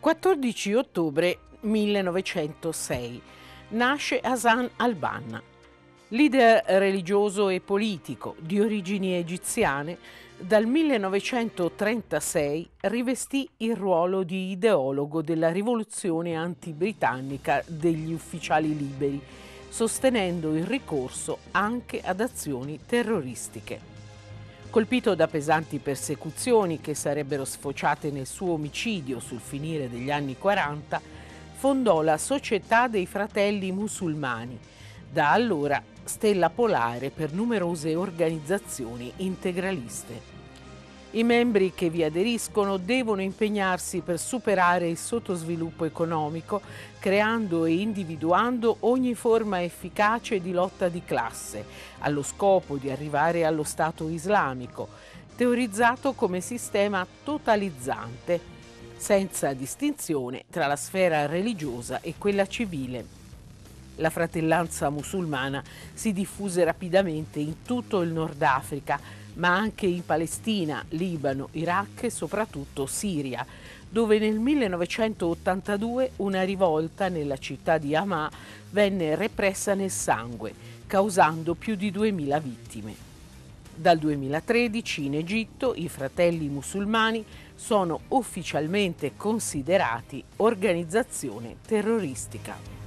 14 ottobre 1906 nasce Hassan al-Banna, leader religioso e politico di origini egiziane. Dal 1936 rivestì il ruolo di ideologo della rivoluzione anti-britannica degli ufficiali liberi, sostenendo il ricorso anche ad azioni terroristiche. Colpito da pesanti persecuzioni che sarebbero sfociate nel suo omicidio sul finire degli anni 40, fondò la Società dei Fratelli Musulmani, da allora stella polare per numerose organizzazioni integraliste. I membri che vi aderiscono devono impegnarsi per superare il sottosviluppo economico, creando e individuando ogni forma efficace di lotta di classe, allo scopo di arrivare allo Stato islamico, teorizzato come sistema totalizzante, senza distinzione tra la sfera religiosa e quella civile. La fratellanza musulmana si diffuse rapidamente in tutto il Nord Africa, ma anche in Palestina, Libano, Iraq e soprattutto Siria, dove nel 1982 una rivolta nella città di Hama venne repressa nel sangue, causando più di 2000 vittime. Dal 2013 in Egitto i Fratelli Musulmani sono ufficialmente considerati organizzazione terroristica.